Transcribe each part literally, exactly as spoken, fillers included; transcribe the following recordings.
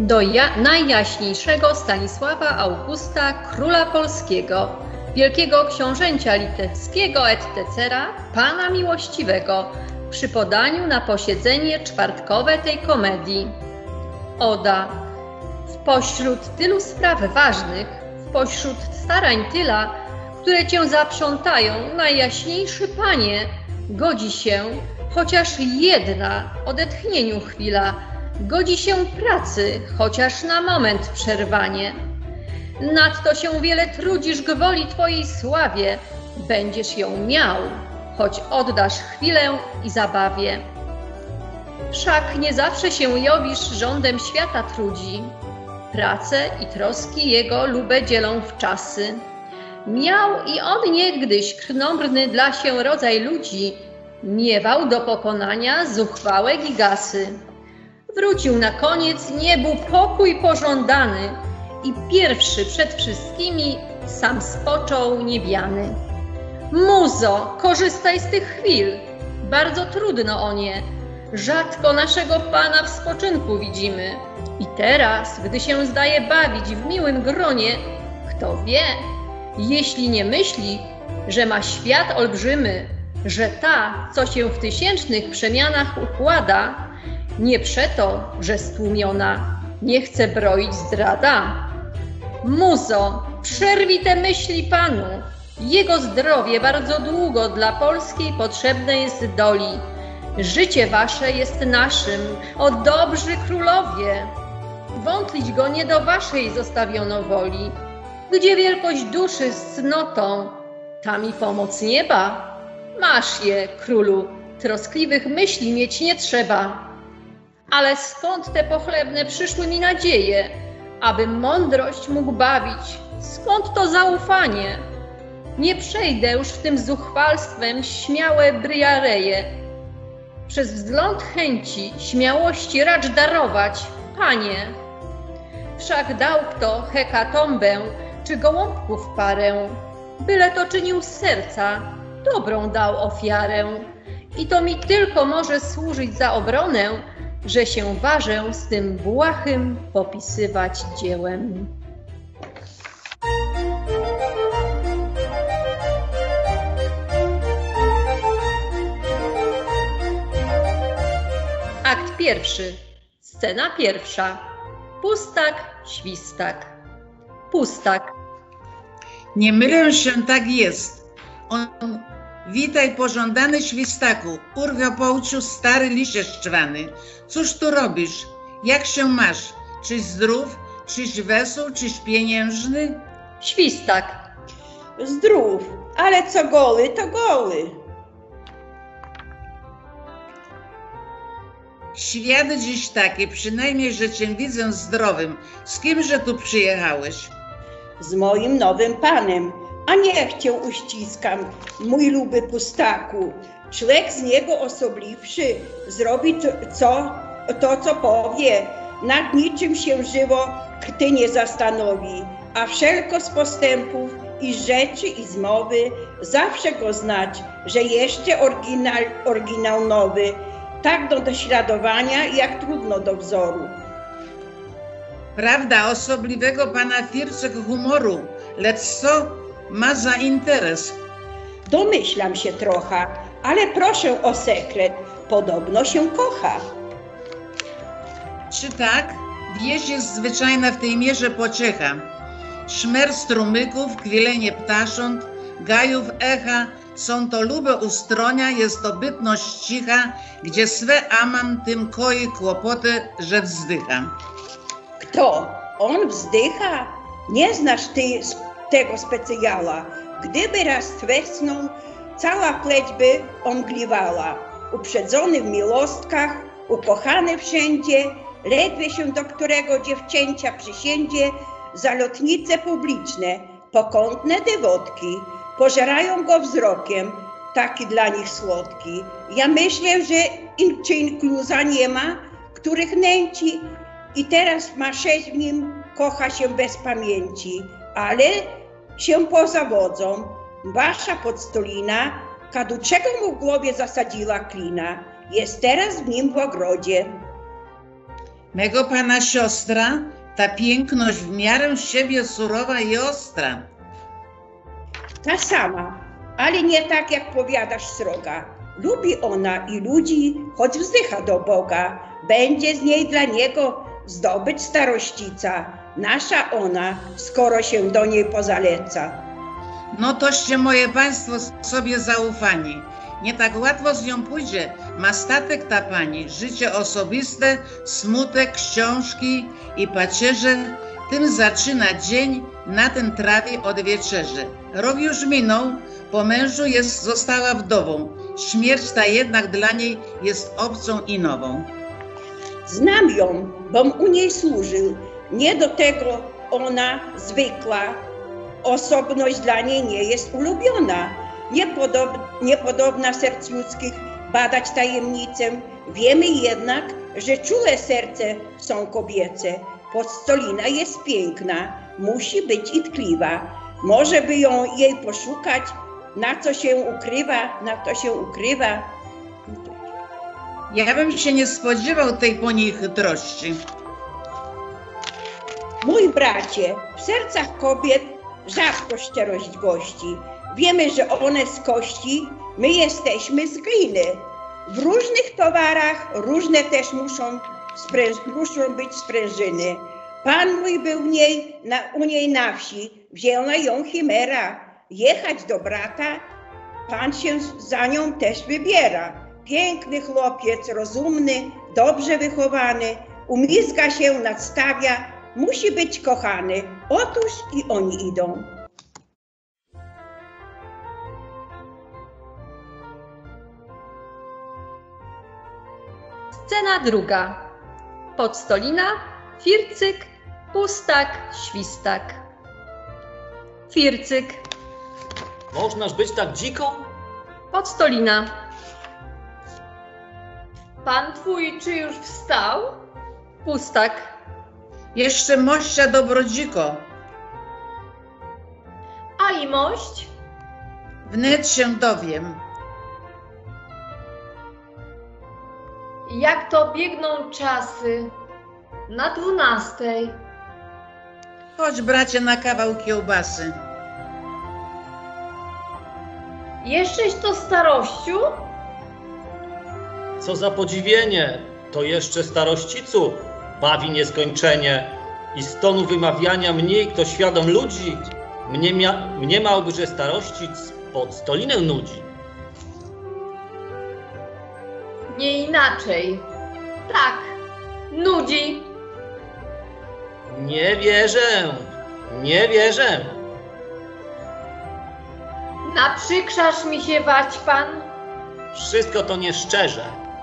do ja najjaśniejszego Stanisława Augusta, króla polskiego, wielkiego książęcia litewskiego et cetera, pana miłościwego, przy podaniu na posiedzenie czwartkowe tej komedii. Oda. W pośród tylu spraw ważnych, w pośród starań tyla, które cię zaprzątają, najjaśniejszy panie, godzi się chociaż jedna odetchnieniu chwila, godzi się pracy, chociaż na moment przerwanie. Nadto się wiele trudzisz gwoli twojej sławie, będziesz ją miał, choć oddasz chwilę i zabawie. Wszak nie zawsze się Jowisz rządem świata trudzi, prace i troski jego lube dzielą w czasy. Miał i on niegdyś krnąbrny dla się rodzaj ludzi, miewał do pokonania zuchwałe gigasy. Wrócił na koniec niebu pokój pożądany i pierwszy przed wszystkimi sam spoczął niebiany. Muzo, korzystaj z tych chwil, bardzo trudno o nie, rzadko naszego Pana w spoczynku widzimy. I teraz, gdy się zdaje bawić w miłym gronie, kto wie, jeśli nie myśli, że ma świat olbrzymy, że ta, co się w tysięcznych przemianach układa, nie przeto, że stłumiona, nie chce broić zdrada. Muzo, przerwij te myśli Panu, jego zdrowie bardzo długo dla polskiej potrzebne jest doli. Życie wasze jest naszym, o dobrzy królowie. Wątlić go nie do waszej zostawiono woli. Gdzie wielkość duszy z cnotą, tam i pomoc nieba. Masz je, królu, troskliwych myśli mieć nie trzeba. Ale skąd te pochlebne przyszły mi nadzieje, abym mądrość mógł bawić? Skąd to zaufanie? Nie przejdę już w tym zuchwalstwem śmiałe bryjareje. Przez wzgląd chęci, śmiałości racz darować, Panie. Wszak dał kto hekatombę, czy gołąbków parę, byle to czynił z serca, dobrą dał ofiarę. I to mi tylko może służyć za obronę, że się ważę z tym błahym popisywać dziełem. Akt pierwszy. Scena pierwsza. Pustak, świstak. Pustak. Nie mylę się, tak jest. On, witaj pożądany świstaku, urwio połciu stary lisie szczwany. Cóż tu robisz? Jak się masz? Czyś zdrów, czyś wesół, czyś pieniężny? Świstak. Zdrów, ale co goły, to goły. Świat dziś taki, przynajmniej, że cię widzę zdrowym. Z kimże tu przyjechałeś? Z moim nowym panem, a niech cię uściskam, mój luby pustaku. Człowiek z niego osobliwszy zrobi to, co, to, co powie. Nad niczym się żywo kty nie zastanowi, a wszelko z postępów i z rzeczy i z mowy zawsze go znać, że jeszcze oryginał, oryginał nowy. Tak do dośladowania, jak trudno do wzoru. Prawda, osobliwego pana Fircek humoru, lecz co ma za interes? Domyślam się trochę, ale proszę o sekret, podobno się kocha. Czy tak? Wieś jest zwyczajna w tej mierze pociecha. Szmer strumyków, kwilenie ptasząt, gajów echa, są to lube ustronia, jest to bytność cicha, gdzie swe aman tym koi kłopoty, że wzdycha. Kto? On wzdycha? Nie znasz ty tego specjala. Gdyby raz twesnął, cała pleć by omgliwała. Uprzedzony w milostkach, ukochany wszędzie, ledwie się do którego dziewczęcia przysiędzie, zalotnice publiczne, pokątne dewotki, pożerają go wzrokiem, taki dla nich słodki. Ja myślę, że in, czy inkluza nie ma, których nęci i teraz ma sześć w nim, kocha się bez pamięci, ale się pozawodzą. Wasza podstolina, kaduczego mu w głowie zasadziła klina, jest teraz w nim w ogrodzie. Mego pana siostra, ta piękność w miarę siebie surowa i ostra. Ta sama, ale nie tak jak powiadasz sroga. Lubi ona i ludzi, choć wzdycha do Boga. Będzie z niej dla niego zdobyć starościca. Nasza ona, skoro się do niej pozaleca. No toście moje państwo sobie zaufani. Nie tak łatwo z nią pójdzie. Ma statek ta pani, życie osobiste, smutek, książki i pacierze. Tym zaczyna dzień, na ten trawi od wieczerzy. Rok już minął, po mężu jest, została wdową. Śmierć ta jednak dla niej jest obcą i nową. Znam ją, bom u niej służył. Nie do tego ona zwykła. Osobność dla niej nie jest ulubiona. Niepodob niepodobna serc ludzkich badać tajemnicę. Wiemy jednak, że czule serce są kobiece. Podstolina jest piękna, musi być i tkliwa. Może by ją jej poszukać, na co się ukrywa, na to się ukrywa. Ja bym się nie spodziewał tej po niej chytrości. Mój bracie, w sercach kobiet rzadko szczerość gości. Wiemy, że one z kości, my jesteśmy z gliny. W różnych towarach różne też muszą, muszą być sprężyny. Pan mój był w niej, na, u niej na wsi, wzięła ją chimera. Jechać do brata, pan się za nią też wybiera. Piękny chłopiec, rozumny, dobrze wychowany, umizga się, nadstawia, musi być kochany. Otóż i oni idą. Scena druga. Podstolina, Fircyk, Pustak, Świstak. Fircyk. Możnaż być tak dziką? Podstolina. Pan twój czy już wstał? Pustak. Jeszcze mościa dobrodziko. A i mość? Wnet się dowiem. Jak to biegną czasy? Na dwunastej. Chodź, bracie, na kawał kiełbasy. Jeszcześ to starościu? Co za podziwienie, to jeszcze starościcu bawi nieskończenie i z tonu wymawiania mniej kto świadom ludzi, mnie, mia, mnie małby, że starościc pod stolinę nudzi. Nie inaczej. Tak, nudzi. Nie wierzę, nie wierzę. Naprzykrzasz mi się wać pan? Wszystko to nieszczerze.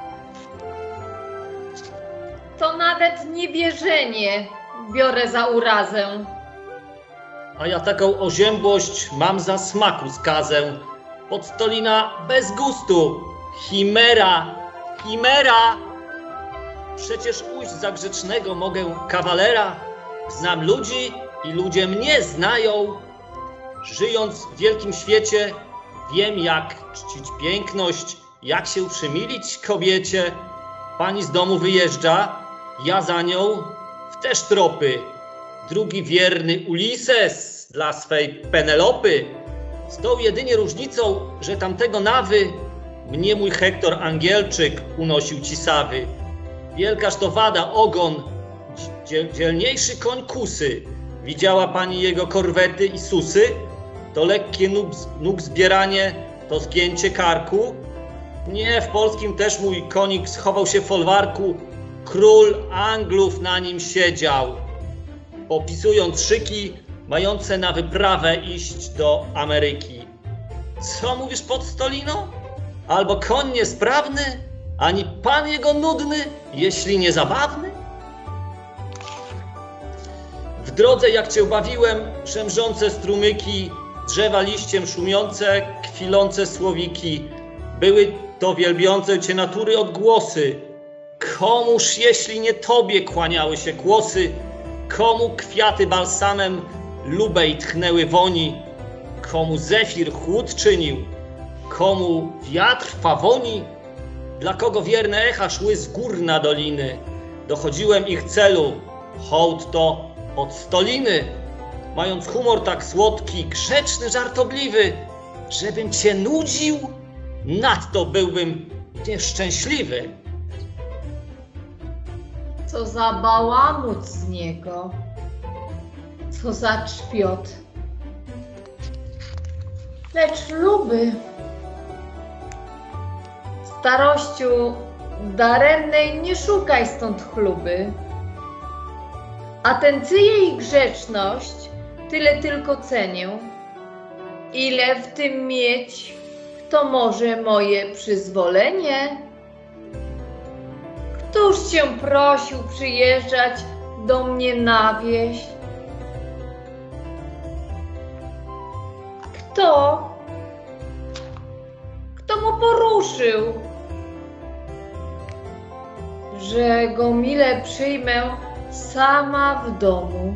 To nawet niewierzenie biorę za urazę. A ja taką oziębłość mam za smaku skazę. Podstolina bez gustu. Chimera, chimera. Przecież ujść za grzecznego mogę kawalera. Znam ludzi i ludzie mnie znają. Żyjąc w wielkim świecie, wiem jak czcić piękność, jak się przymilić kobiecie. Pani z domu wyjeżdża, ja za nią w też tropy. Drugi wierny Ulises dla swej Penelopy. Z tą jedynie różnicą, że tamtego nawy mnie mój Hektor Angielczyk unosił cisawy. Wielkaż to wada ogon, dziel, dzielniejszy koń kusy. Widziała pani jego korwety i susy? To lekkie nóg, nóg zbieranie, to zgięcie karku. Nie, w polskim też mój konik schował się w folwarku. Król Anglów na nim siedział, popisując szyki, mające na wyprawę iść do Ameryki. Co mówisz, Podstolino? Albo koń niesprawny, ani pan jego nudny, jeśli nie zabawny? W drodze jak cię bawiłem, szemrzące strumyki, drzewa liściem szumiące, kwilące słowiki. Były to wielbiące cię natury odgłosy. Komuż, jeśli nie tobie, kłaniały się kłosy? Komu kwiaty balsamem lubej tchnęły woni? Komu zefir chłód czynił? Komu wiatr fawoni? Dla kogo wierne echa szły z gór na doliny? dochodziłem ich celu. Hołd to od Stoliny, mając humor tak słodki, grzeczny, żartobliwy, żebym cię nudził, nadto byłbym nieszczęśliwy. Co za bałamut z niego, co za czpiot. Lecz luby, starościu daremnej nie szukaj stąd chluby. Atencję i grzeczność tyle tylko cenię, ile w tym mieć, kto może moje przyzwolenie. Któż cię prosił przyjeżdżać do mnie na wieś? Kto? Kto mu poruszył, że go mile przyjmę sama w domu?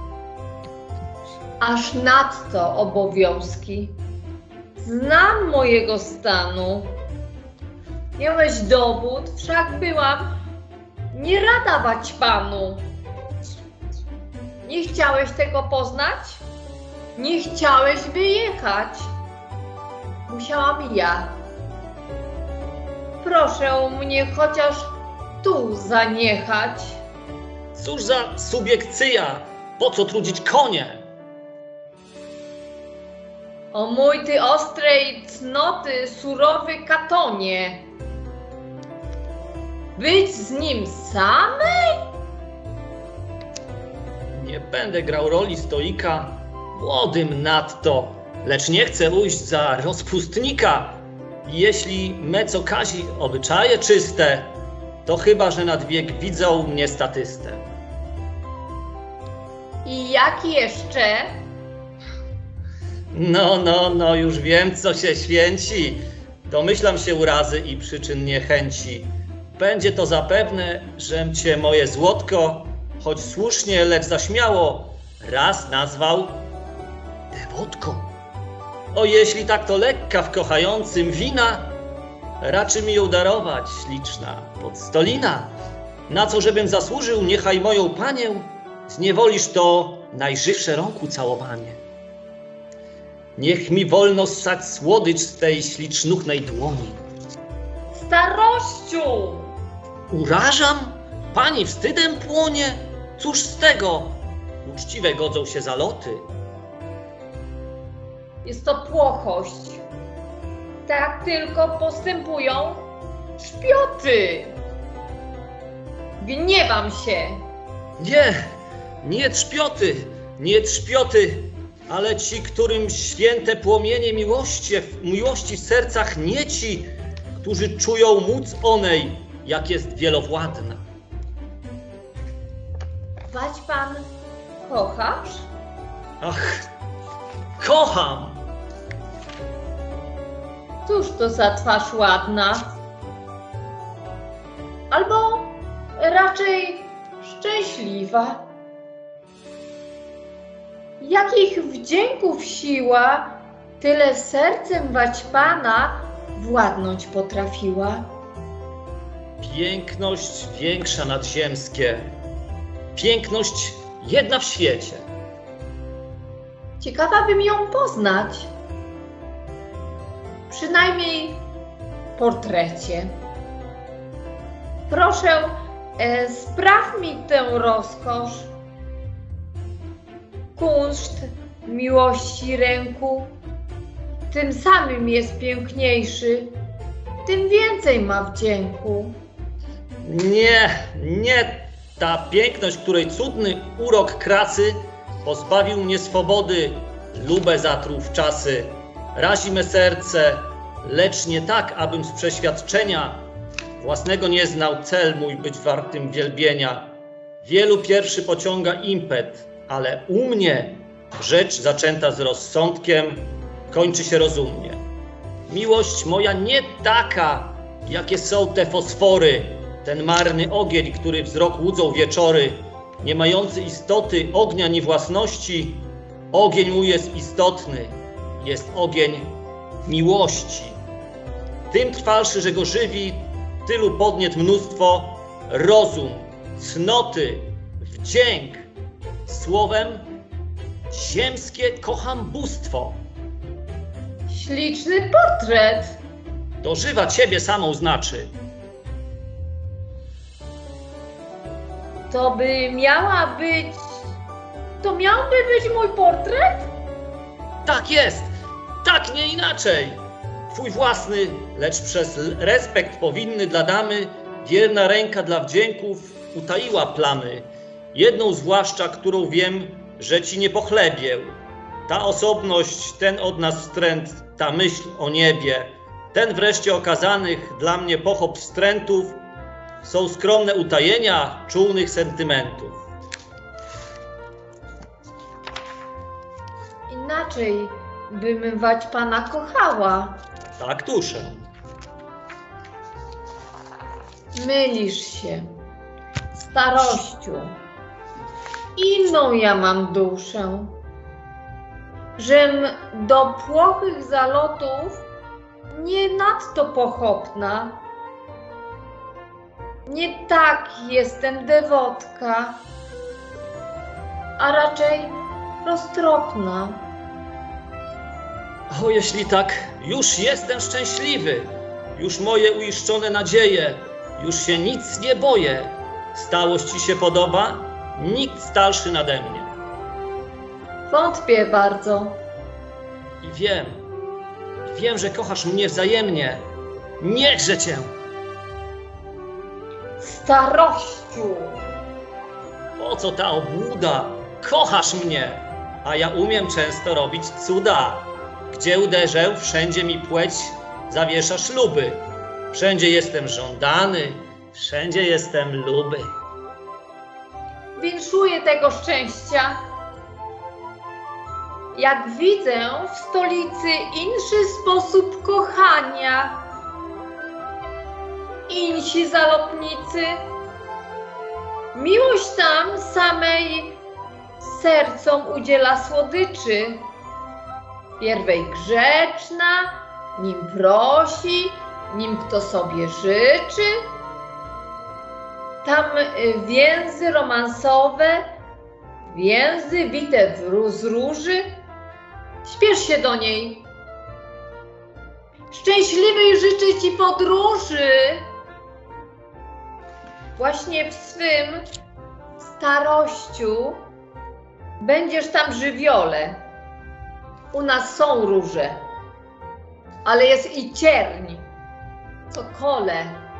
Aż nadto obowiązki. Znam mojego stanu. Miałeś dowód, wszak byłam nie rada wać panu. Nie chciałeś tego poznać? Nie chciałeś wyjechać? Musiałam ja. Proszę mnie chociaż tu zaniechać. Cóż za subiekcja, po co trudzić konie? O mój ty ostrej cnoty, surowy katonie! Być z nim samej? Nie będę grał roli stoika, młodym nadto, lecz nie chcę ujść za rozpustnika. Jeśli me co kazi obyczaje czyste, to chyba, że nad wiek widzą mnie statystę. I jak jeszcze? No, no, no, już wiem, co się święci. Domyślam się urazy i przyczyn niechęci. Będzie to zapewne, żem cię, moje złotko, choć słusznie, lecz zaśmiało, raz nazwał dewotką. O, jeśli tak to lekka w kochającym wina, raczy mi ją darować, śliczna podstolina. Na co, żebym zasłużył, niechaj moją panię zniewolisz to najżywsze rąk ucałowanie. Niech mi wolno ssać słodycz z tej ślicznuchnej dłoni. Starościu! Urażam? Pani wstydem płonie? Cóż z tego? Uczciwe godzą się zaloty. Jest to płochość. Tak tylko postępują szpioty. Gniewam się. Nie, nie trzpioty, nie trzpioty, ale ci, którym święte płomienie miłości, miłości w sercach nieci, którzy czują móc onej, jak jest wielowładna. Wać pan kochasz? Ach, kocham! Cóż to za twarz ładna? Albo raczej szczęśliwa. Jakich wdzięków siła, tyle sercem wać pana władnąć potrafiła. Piękność większa nadziemskie, piękność jedna w świecie. Ciekawa bym ją poznać. Przynajmniej w portrecie. Proszę, e, spraw mi tę rozkosz. Kunszt miłości ręku tym samym jest piękniejszy, tym więcej ma wdzięku. Nie, nie ta piękność, której cudny urok krasy pozbawił mnie swobody, lubę zatruł w czasy. Razi me serce, lecz nie tak, abym z przeświadczenia własnego nie znał cel mój być wartym wielbienia. Wielu pierwszy pociąga impet, ale u mnie rzecz zaczęta z rozsądkiem kończy się rozumnie. Miłość moja nie taka, jakie są te fosfory, ten marny ogień, który wzrok łudzą wieczory, nie mający istoty ognia ni własności. Ogień mój jest istotny, jest ogień miłości. Tym trwalszy, że go żywi, tylu podniet mnóstwo, rozum, cnoty, wdzięk, słowem ziemskie kocham bóstwo. Śliczny portret. Dożywa ciebie samą znaczy. To by miała być... To miałby być mój portret? Tak jest, tak nie inaczej. Twój własny, lecz przez respekt powinny dla damy, wierna ręka dla wdzięków utaiła plamy. Jedną zwłaszcza, którą wiem, że ci nie pochlebię. Ta osobność, ten od nas wstręt, ta myśl o niebie, ten wreszcie okazanych dla mnie pochop wstrętów, są skromne utajenia czulnych sentymentów. Inaczej bym wać pana kochała. Tak tuszę. Mylisz się, starościu. Inną ja mam duszę, żem do płochych zalotów nie nadto pochopna. Nie tak jestem dewotka, a raczej roztropna. O, jeśli tak, już jestem szczęśliwy, już moje uiszczone nadzieje, już się nic nie boję. Stałość ci się podoba? Nikt starszy nade mnie. Wątpię bardzo. I wiem, i wiem, że kochasz mnie wzajemnie. Niechże cię! Starościu! Po co ta obłuda? Kochasz mnie, a ja umiem często robić cuda. Gdzie uderzę, wszędzie mi płeć zawiesza śluby. Wszędzie jestem żądany, wszędzie jestem luby. Winszuję tego szczęścia. Jak widzę w stolicy inszy sposób kochania. Insi zalotnicy. Miłość tam samej sercom udziela słodyczy. Pierwej grzeczna, nim prosi, nim kto sobie życzy. Tam więzy romansowe, więzy wite z róży. Śpiesz się do niej. Szczęśliwej życzę ci podróży. Właśnie w swym starościu będziesz tam żywiole. U nas są róże, ale jest i cierń, co kole.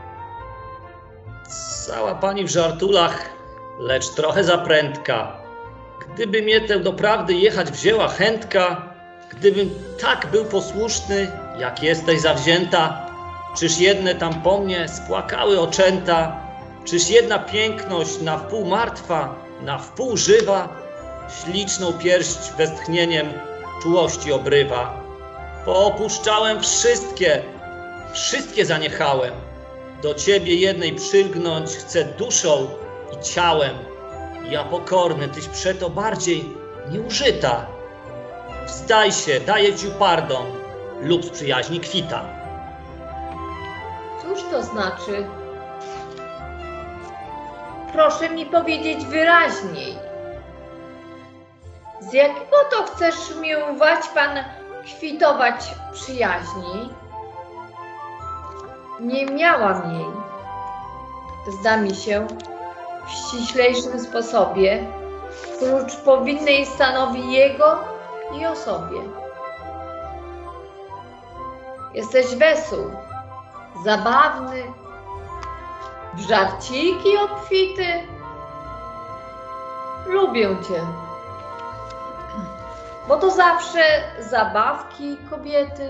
Cała pani w żartulach, lecz trochę za prędka. Gdyby mnie tę doprawdy jechać wzięła chętka, gdybym tak był posłuszny, jak jesteś zawzięta, czyż jedne tam po mnie spłakały oczęta, czyż jedna piękność na wpół martwa, na wpół żywa, śliczną pierść westchnieniem czułości obrywa. Poopuszczałem wszystkie, wszystkie zaniechałem. Do ciebie jednej przylgnąć chcę duszą i ciałem. Ja pokorny, tyś przeto bardziej nieużyta. Wzdaj się, daję ci pardon, lub z przyjaźni kwita. Cóż to znaczy? Proszę mi powiedzieć wyraźniej. Z jakiego to chcesz miłować pan kwitować przyjaźni? Nie miałam jej. Zda mi się w ściślejszym sposobie, prócz powinnej stanowi jego i o sobie. Jesteś wesół, zabawny, w żarciki obfity. Lubię cię, bo to zawsze zabawki kobiety.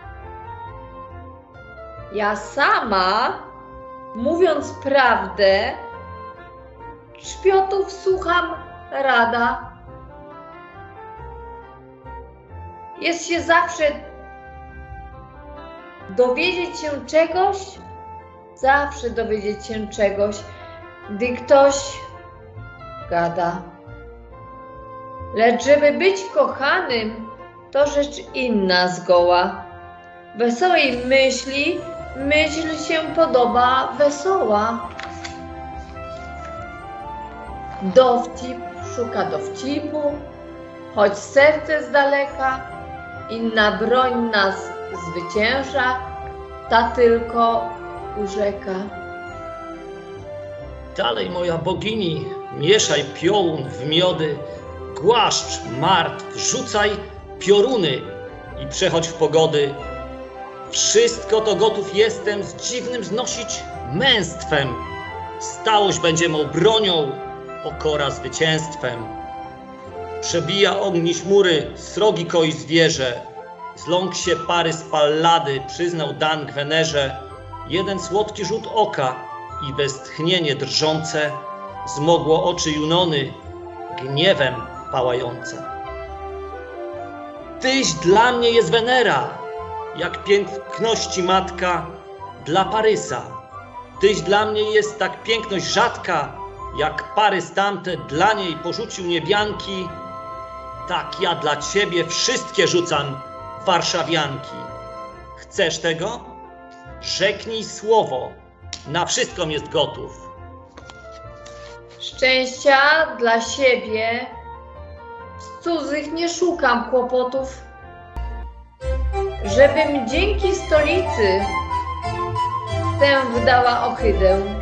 Ja sama, mówiąc prawdę, szpiotów słucham rada. Jest się zawsze dowiedzieć się czegoś, zawsze dowiedzieć się czegoś, gdy ktoś gada. Lecz żeby być kochanym, to rzecz inna zgoła. Wesołej myśli myśl się podoba wesoła. Dowcip szuka dowcipu, choć serce z daleka, inna broń nas zwycięża, ta tylko urzeka. Dalej, moja bogini, mieszaj piołun w miody, głaszcz martw, rzucaj pioruny i przechodź w pogody. Wszystko to gotów jestem z dziwnym znosić męstwem. Stałość będzie mą bronią, pokora zwycięstwem. Przebija ogniś mury, srogi koi zwierzę. Z ląk się pary z pallady przyznał dan Gwenerze. Jeden słodki rzut oka i westchnienie drżące zmogło oczy Junony, gniewem pałające. Tyś dla mnie jest Wenera, jak piękności matka dla Parysa. Tyś dla mnie jest tak piękność rzadka, jak Parys tamte dla niej porzucił niebianki, tak ja dla ciebie wszystkie rzucam warszawianki. Chcesz tego? Rzeknij słowo, na wszystko jest gotów. Szczęścia dla siebie, z cudzych nie szukam kłopotów, żebym dzięki stolicy tę wydała ohydę.